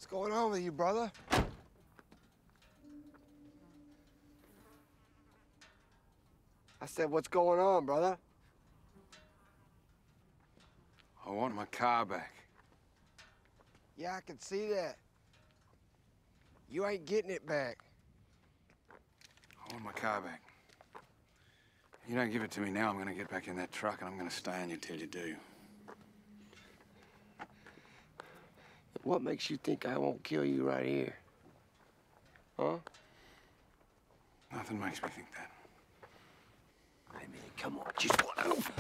going on with you, brother? I said, what's going on, brother? I want my car back. Yeah, I can see that. You ain't getting it back. I want my car back. You don't give it to me now, I'm gonna get back in that truck and I'm gonna stay on you till you do. What makes you think I won't kill you right here? Huh? Nothing makes me think that. Hey, man, come on. Just one.